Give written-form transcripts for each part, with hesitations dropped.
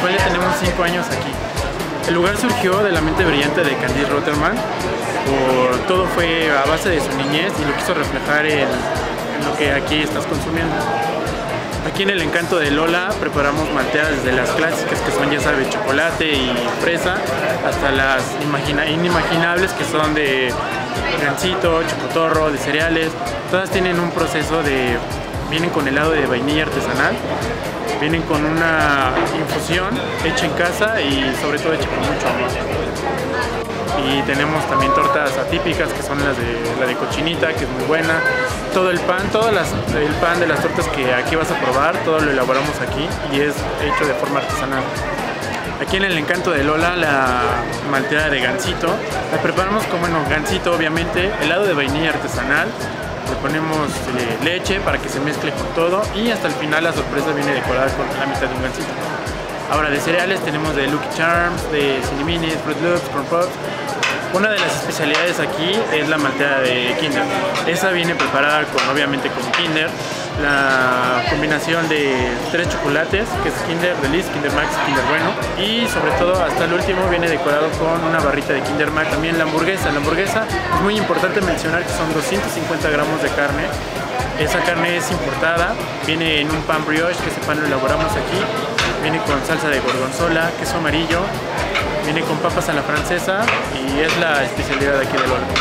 cual ya tenemos 5 años aquí. El lugar surgió de la mente brillante de Candice Rotherman. Todo fue a base de su niñez y lo quiso reflejar en lo que aquí estás consumiendo. Aquí en el Encanto de Lola preparamos malteadas desde las clásicas, que son, ya sabes, chocolate y fresa, hasta las inimaginables, que son de gansito, chocotorro, de cereales. Todas tienen un proceso de... vienen con helado de vainilla artesanal, vienen con una infusión hecha en casa y sobre todo hecha con mucho amor. Y tenemos también tortas atípicas, que son la de cochinita, que es muy buena. Todo el pan, el pan de las tortas que aquí vas a probar, todo lo elaboramos aquí y es hecho de forma artesanal. Aquí en el Encanto de Lola, la malteada de gansito, la preparamos con, bueno, gansito obviamente, helado de vainilla artesanal, le ponemos leche para que se mezcle con todo y hasta el final la sorpresa viene decorada con la mitad de un gansito. Ahora de cereales tenemos de Lucky Charms, de Ciniminis, Fruit Loops, Corn Pops. Una de las especialidades aquí es la malteada de Kinder. Esa viene preparada obviamente con Kinder, la combinación de 3 chocolates, que es Kinder Delice, Kinder Max, Kinder Bueno, y sobre todo hasta el último viene decorado con una barrita de Kinder Max. También la hamburguesa es muy importante mencionar que son 250 gramos de carne. Esa carne es importada, viene en un pan brioche, que ese pan lo elaboramos aquí, viene con salsa de gorgonzola, queso amarillo, viene con papas a la francesa y es la especialidad de aquí de Lola.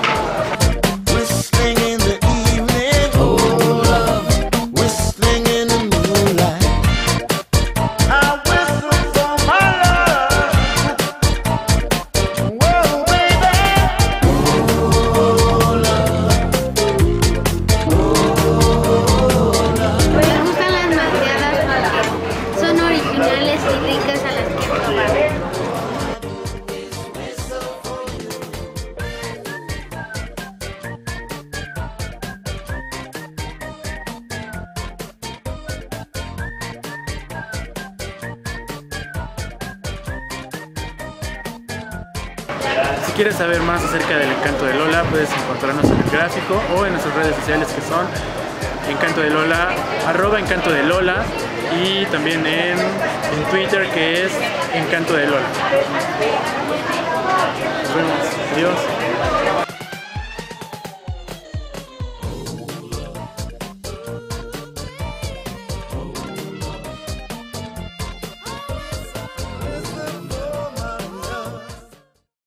Si quieres saber más acerca del Encanto de Lola, puedes encontrarnos en el gráfico o en nuestras redes sociales, que son Encanto de Lola, @Encanto de Lola, y también en Twitter, que es Encanto de Lola. Nos vemos. Adiós.